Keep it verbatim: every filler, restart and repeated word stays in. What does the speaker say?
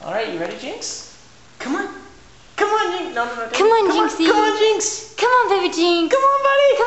All right, you ready, Jinx? Come on. Come on, Jinx. No, no, no. Come on, come Jinxie. On. Come on, Jinx. Come on, baby Jinx. Come on, buddy. Come